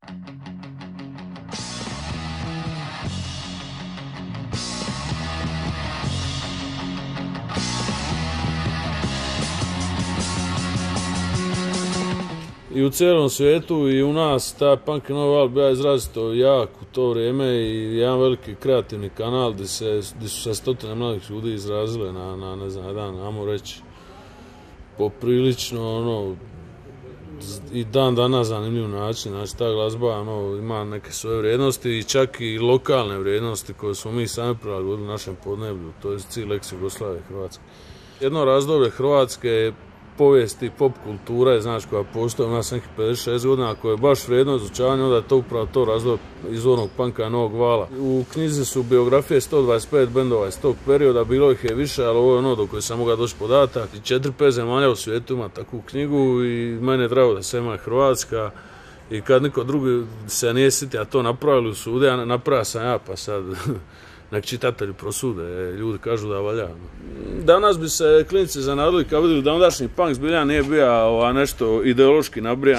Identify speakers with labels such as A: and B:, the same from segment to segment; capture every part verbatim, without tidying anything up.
A: I u cijelom svijetu i u nas taj punk and roll bio izrazito jak u to vrijeme i jedan veliki kreativni kanal gdje, se, gdje su se stotine mladih ljudi izrazile na, na ne znam, jedan, ajmo reći, poprilično ono, i dan danas zanimljiv način. Znači ta glazba ono, ima neke svoje vrijednosti i čak i lokalne vrijednosti koje smo mi sami prilagodili našem podneblju, to je cijeli eks Jugoslavije Hrvatske. Jedno razdoblje Hrvatske povijesti, pop kulture, znači koja postoji u nas nekih pedeset šest godina, koja je baš vrijedno izučavanje, onda je to upravo to razdoblje izvornog punka novog vala. U knjizi su biografije sto dvadeset pet bendova iz tog perioda, bilo ih je više, ali ovo je ono do koje sam mogao doći podatak. četiri pet zemalja u svijetu ima takvu knjigu i meni je drago da se ima Hrvatska i kad niko drugi se nije sitio, a to napravili u sude, a napravio sam ja, pa sad nek čitatelji prosude, ljudi kažu da valja. Danas bi se klinici zanadili kad vidjeli da ondašnji punk zbilja nije bio nešto ideološki nabrijan.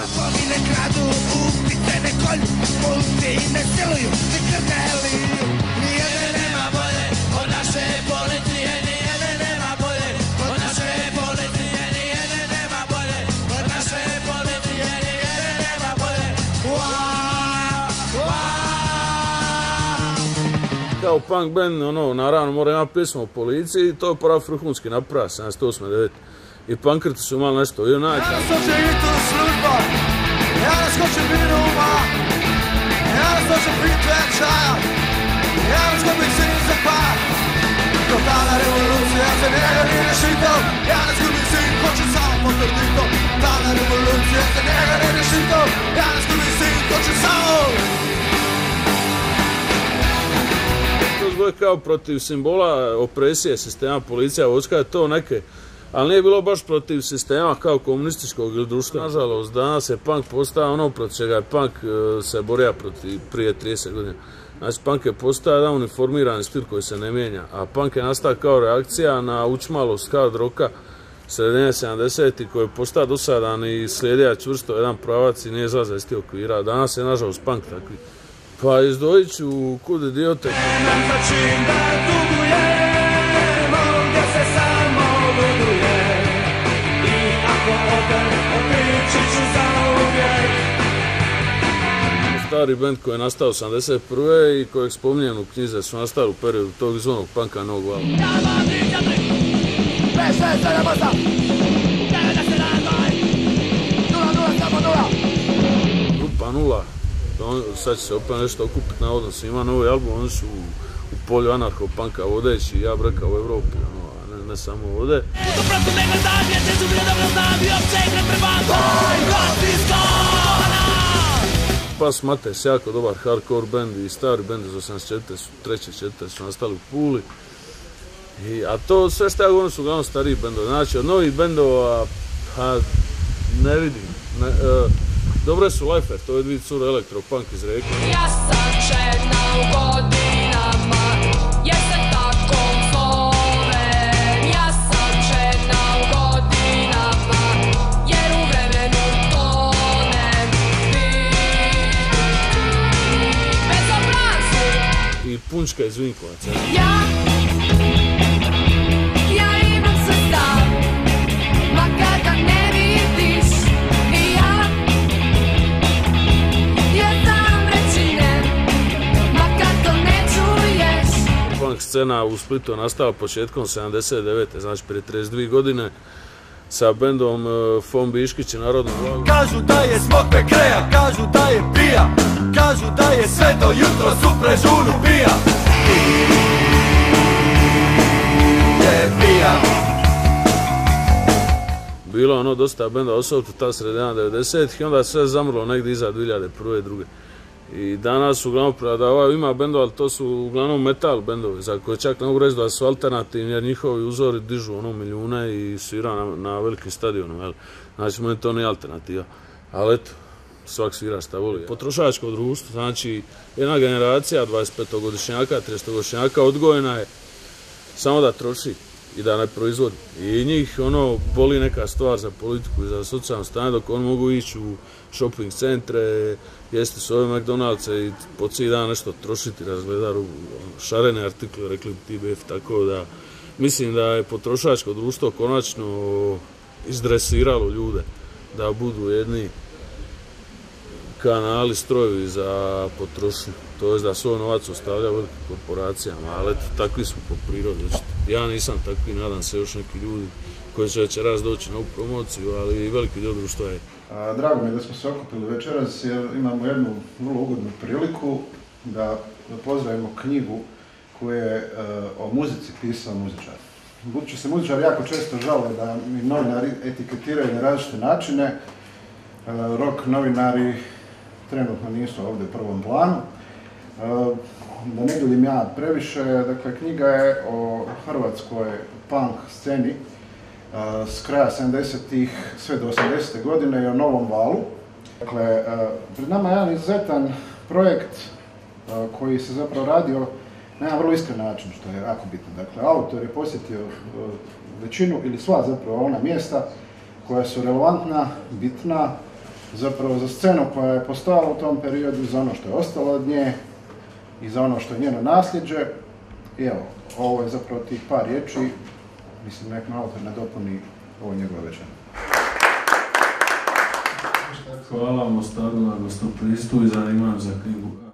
A: Kao punk band, ono, naravno mora imati pjesmu o policiji i to je pravo vrhunski napravio, sedamdeset osme devet I punkerti su imali nešto i onaj.
B: Ja skočim i tu služba, ja ne skočim minuma, ja ne skočim pit večaja, ja ne skočim sin za pa. Totalna revolucija se njega nije rešito, ja ne skočim sin, hoćem samo potvrdito. Totalna revolucija se njega nije rešito, ja ne skočim sin, hoćem samo.
A: To je kao protiv simbola opresije sistema, policija, vojska, je to neke, ali nije bilo baš protiv sistema kao komunističkog ili društva. Nažalost, danas je punk postao ono protiv čega je punk se borio protiv prije trideset godina. Znači, punk je postao jedan uniformirani stil koji se ne mijenja, a punk je nastao kao reakcija na učmalost hard rocka sredine sedamdesetih koji je postao dosadan i slijedija čvrsto jedan pravac i nije izlaza iz tih okvira. Danas je, nažalost, punk takvi. Pa izdvojit ću Kud idiote. Stari band koji je nastao osamdeset prve i kojeg spominjem u knjize su nastali u periodu tog izvornog punka novog vala. Grupa Nula. Sad će se opet nešto okupiti na odnosu. Ima novi album, oni su u, u polju anarcho-punka vodeći, ja bih rekao u Evropi, ono, a ne, ne samo ovdje. Pas Mates, jako dobar hardcore band i stari band iz osamdeset treće četvrte su nastali u Puli. I, a to sve što ja govorim su uglavnom stariji bendovi. Znači od novih bendova, pa ne vidim. Ne, uh, Dobre su Lifer, to je dvije cure elektropunk iz Rijeke.
C: Ja sam čekna u godinama, jer se tako zovem. Ja sam čekna u godinama, jer u vremenu tonem. Bezobrazno.
A: I Punčka iz Vinkovaca.
C: Ja, ja imam se stav, makar da ne vidiš.
A: Punk scena u Splitu je nastala početkom sedamdeset devete znači prije trideset dvije godine, sa bendom uh, Fon Biškić i Narodnom Vlagom.
B: Kažu da je smog pekreja, kažu da je pija, kažu da je sve do jutro supre žunu pija. Je pija.
A: Bilo ono dosta benda osobito ta sredina devedesetih i onda sve zamrlo negdje iza dvije hiljade prve i druge. I danas uglavnom predavaju, ima bendova, ali to su uglavnom metal bendovi, za koje čak ne mogu reći da su alternativni, jer njihovi uzori dižu ono milijune i svira na, na velikim stadionima. Znači, meni to nije alternativa. Ali eto, svak svira šta voli. Potrošačko društvo, znači jedna generacija dvadesetpetogodišnjaka, tridesetogodišnjaka odgojena je samo da troši. i da ne proizvodi. I njih ono boli neka stvar za politiku i za socijalno stanje, dok oni mogu ići u shopping centre, jesti s ove McDonald'se i po cijeli dan nešto trošiti, razgledati šarene artikle, rekli bi ti B F, tako da mislim da je potrošačko društvo konačno izdresiralo ljude da budu jedni kanali, strojevi za potrošnju. To je da svoj novac ostavlja velikim korporacijama, ali eto, takvi smo po prirodi. Ja nisam takvi, nadam se još neki ljudi koji će večeras doći na ovu promociju, ali veliki dio društva je.
D: Drago mi je da smo se okupili večeras jer imamo jednu vrlo ugodnu priliku da pozdravimo knjigu koju je o muzici pisao muzičar. Budući se muzičar jako često žale da mi novinari etiketiraju na različite načine, rock novinari trenutno nisu ovdje u prvom planu. Da ne duljim ja previše, dakle knjiga je o hrvatskoj punk sceni s kraja sedamdesetih sve do osamdesete godine i o novom valu. Dakle, pred nama je jedan izuzetan projekt koji se zapravo radio na jedan vrlo iskren način, što je jako bitno. Dakle, autor je posjetio većinu ili sva zapravo ona mjesta koja su relevantna, bitna, zapravo za scenu koja je postojala u tom periodu, za ono što je ostalo od nje i za ono što je njeno nasljeđe. I evo, ovo je zapravo tih par riječi, mislim nek me autor nadopuni ovo njegove večer.
A: Hvala Mostaru na gostoprimstvu i zanimanju za knjigu.